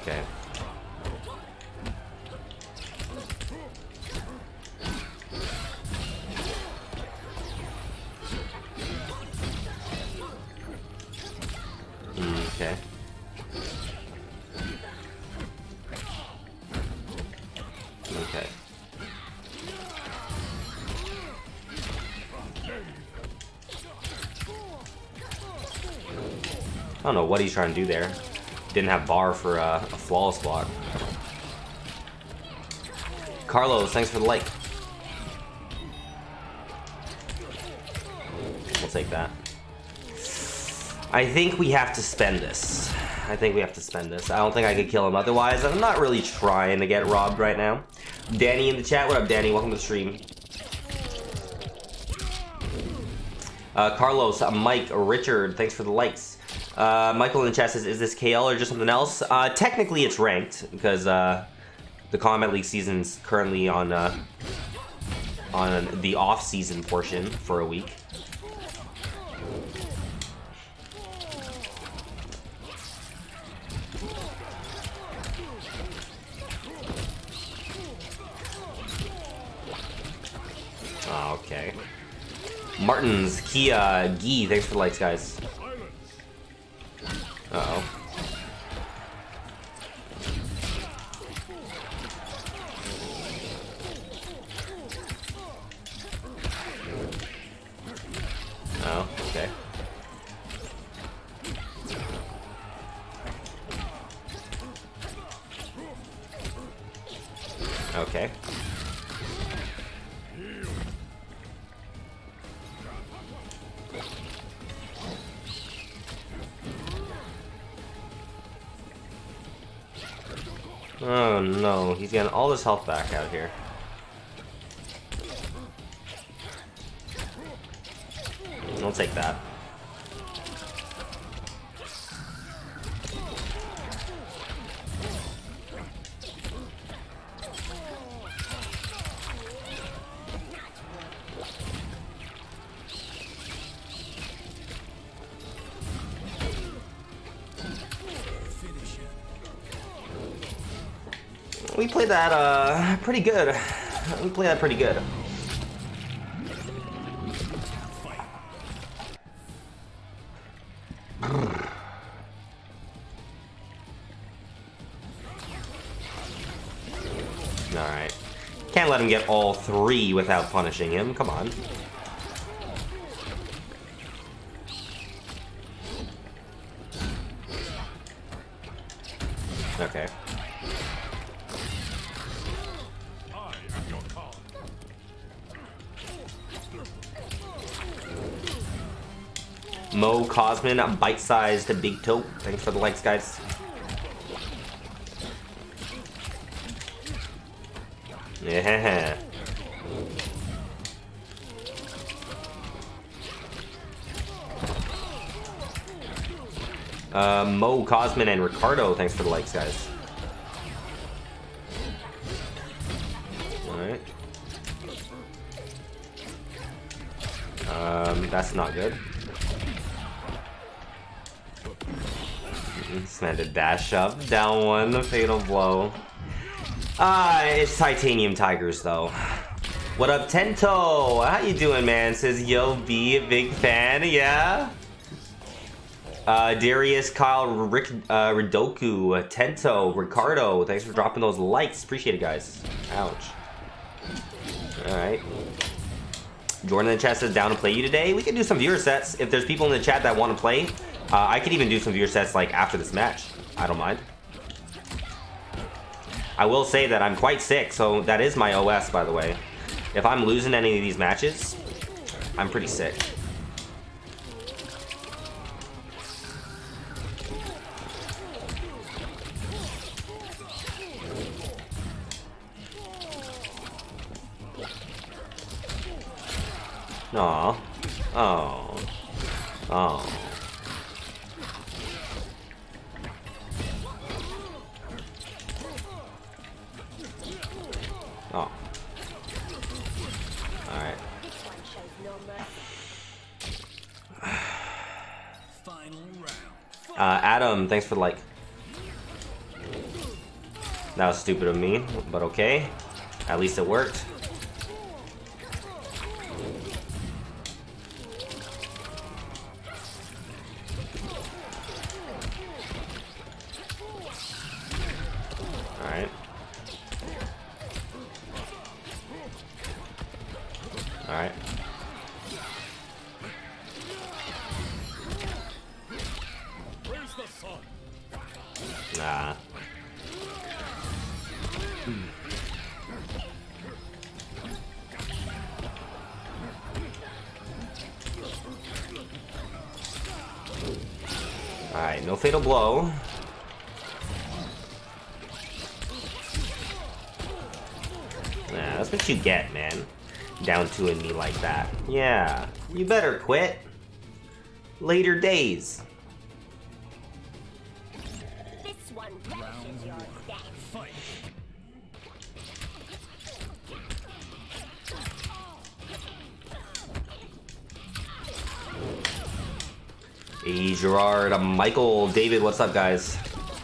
Okay. Okay. Okay. I don't know what he's trying to do there. Didn't have bar for a flawless block. Carlos, thanks for the like. We'll take that. I think we have to spend this. I don't think I could kill him otherwise. I'm not really trying to get robbed right now. Danny in the chat. What up, Danny? Welcome to the stream. Carlos, Mike, Richard, thanks for the likes. Michael in the chat says, is this KL or just something else? Technically it's ranked, because the Kombat League season's currently on the off-season portion for a week. Okay. Martins, Kia, Gee, thanks for the likes, guys. Uh-oh. Oh, okay. Okay. Oh no, he's getting all his health back out here. I'll take that. We played that pretty good. We played that pretty good. Alright. Can't let him get all three without punishing him. Come on. Okay. Mo Cosmin, bite-sized big toe. Thanks for the likes, guys. Yeah. Mo Cosmin and Ricardo, thanks for the likes, guys. Alright. That's not good. This man did dash up, down one, the fatal blow. It's Titanium Tigers though. What up, Tento? How you doing, man? Says Yo B, a big fan, yeah. Darius, Kyle, Rick, Ridoku, Tento, Ricardo, thanks for dropping those likes. Appreciate it, guys. Ouch. Alright. Jordan in the chat says down to play you today. We can do some viewer sets. If there's people in the chat that want to play, I could even do some viewer sets like after this match. I don't mind. I will say that I'm quite sick, so that is my OS, by the way. If I'm losing any of these matches, I'm pretty sick. Aw. Oh. Oh. Oh. Alright. Adam, thanks for the like. That was stupid of me, but okay. At least it worked. Alright. Alright. Nah. Alright, no fatal blow. Nah, that's what you get, man. Down to me like that. Yeah, you better quit. Later days. This one matches your death. Fight. Hey, Gerard, Michael, David, what's up, guys?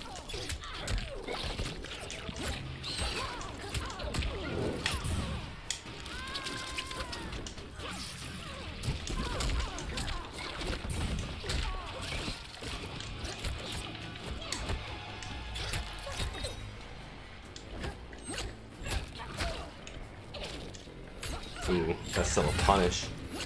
Ooh, that's still a punish.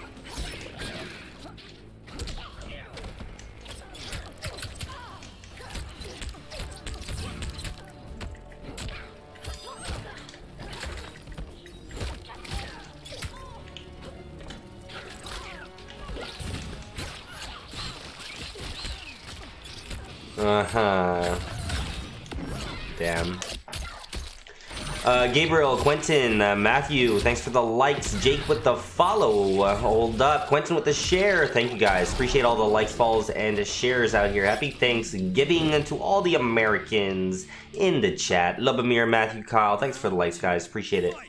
Uh-huh. Damn. Gabriel, Quentin, Matthew, thanks for the likes. Jake with the follow. Hold up. Quentin with the share. Thank you, guys. Appreciate all the likes, follows, and shares out here. Happy Thanksgiving to all the Americans in the chat. Lubomir, Matthew, Kyle, thanks for the likes, guys. Appreciate it.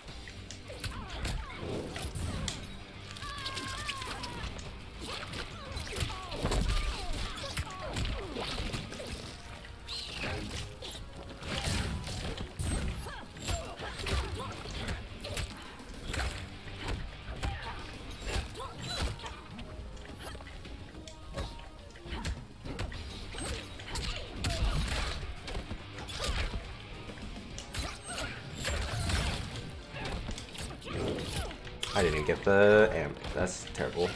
I didn't get the amp. That's terrible.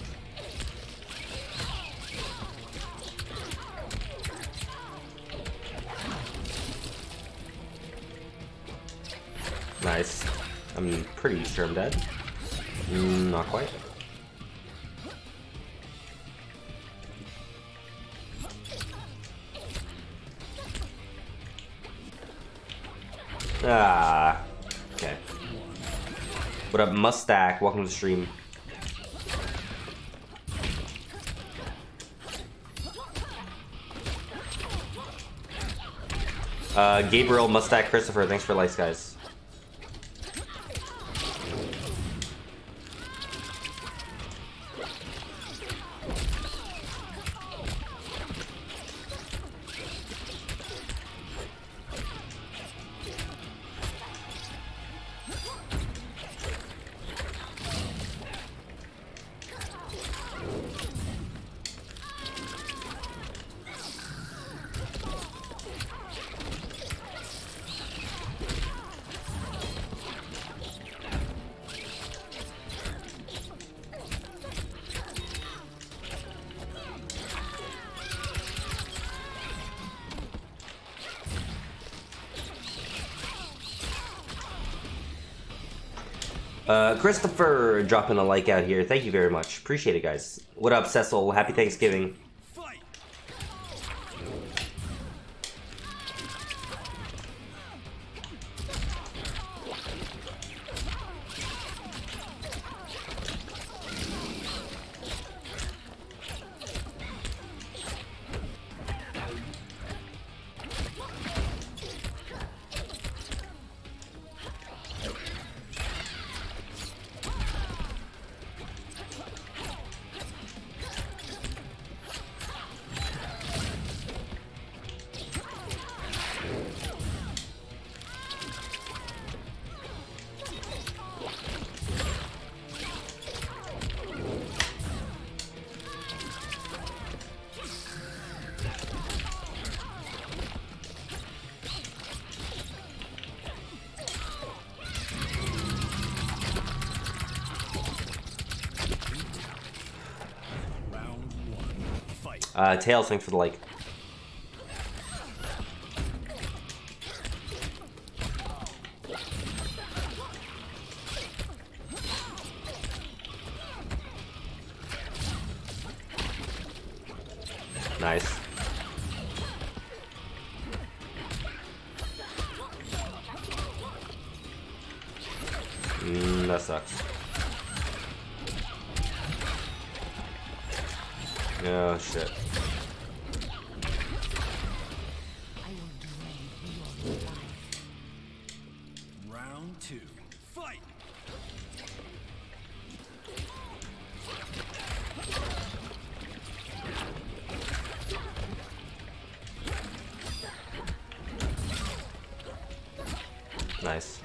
Nice. I'm pretty sure I'm dead. Not quite. Ah. Okay. What up, Mustack? Welcome to the stream. Gabriel, Mustack, Christopher, thanks for likes, guys. Christopher dropping a like out here. Thank you very much. Appreciate it, guys. What up, Cecil? Happy Thanksgiving. Tails, thanks for the like. Nice. That sucks. Oh shit. Round 2. Fight. Nice.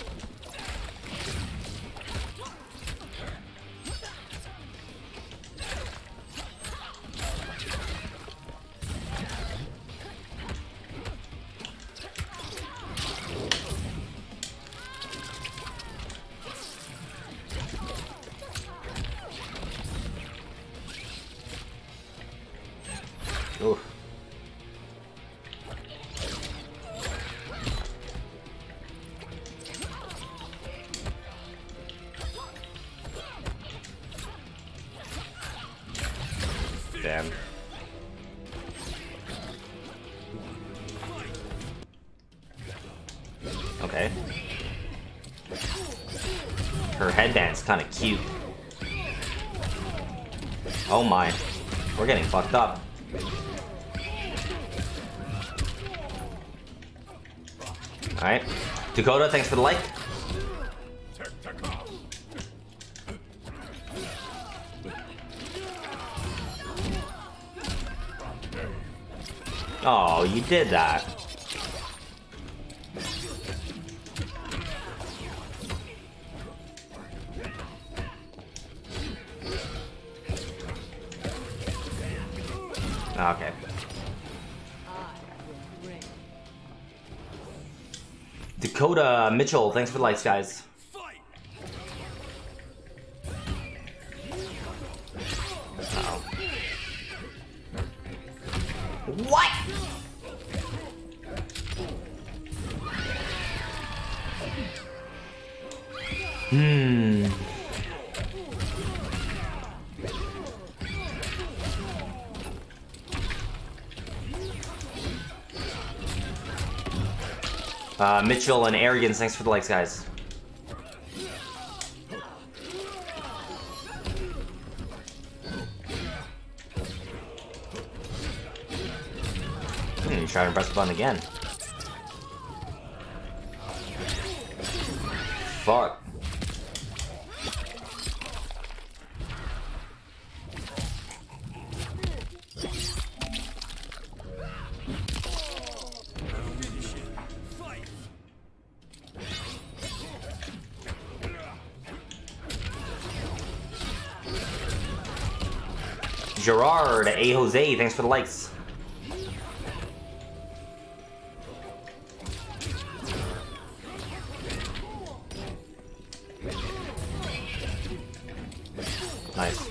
Oof. Damn. Okay. Her headband's kind of cute. Oh my. We're getting fucked up. Alright. Dakota, thanks for the like. Oh, you did that. Okay. Dakota Mitchell, thanks for the likes, guys. Uh-oh. What? Mitchell and Arrogance, thanks for the likes, guys. Try to press the button again. Fuck. Gerard, A. Jose, thanks for the likes. Nice.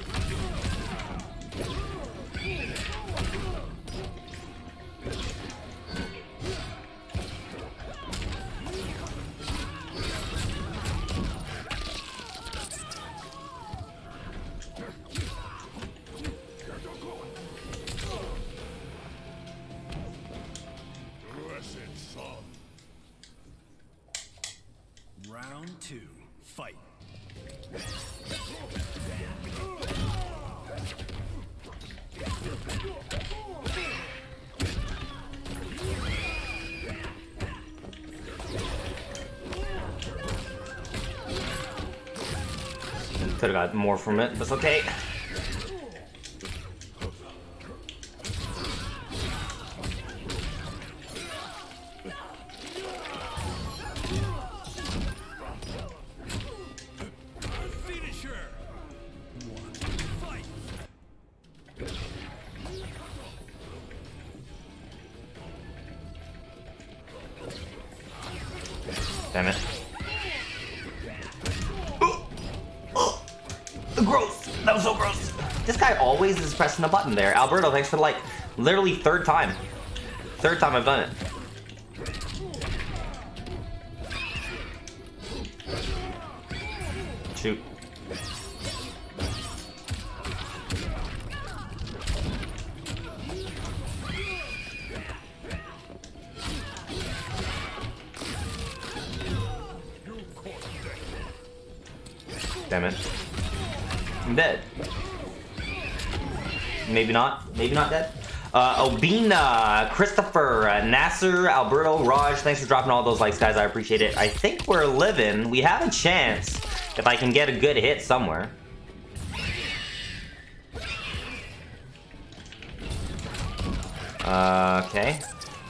Round 2. Fight. Could have got more from it, but it's okay. Damn it. Gross. That was so gross. This guy always is pressing the button there. Alberto, thanks for the like. Literally third time. Third time I've done it. Shoot. Damn it. I'm dead. Maybe not. Maybe not dead. Obina, Christopher, Nasser, Alberto, Raj, thanks for dropping all those likes, guys. I appreciate it. I think we're living. We have a chance if I can get a good hit somewhere. Okay.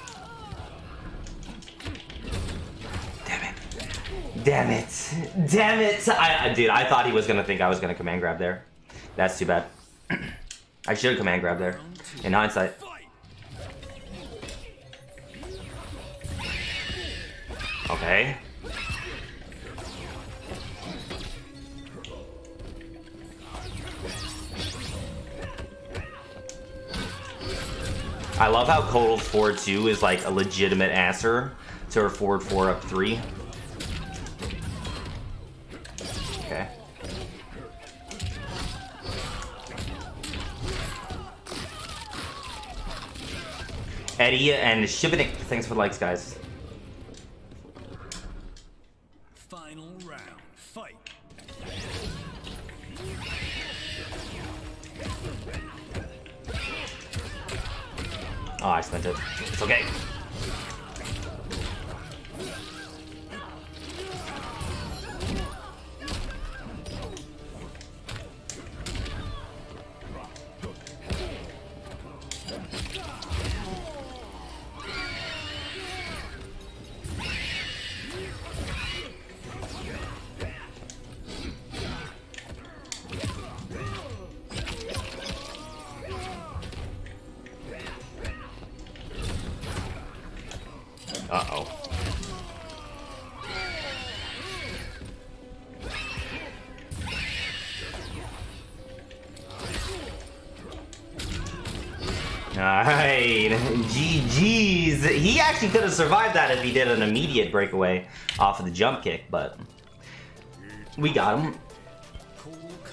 Damn it. Damn it. Damn it. Dude, I thought he was going to think I was going to command grab there. That's too bad. I should have command grab there. In hindsight. Okay. I love how Kotal's forward 2 is like a legitimate answer to her forward 4 up 3. Okay. Eddie and Shivanik, thanks for the likes, guys. Final round. Fight. Oh, I spent it. It's okay. Uh-oh. Alright, GG's. He actually could have survived that if he did an immediate breakaway off of the jump kick, but we got him.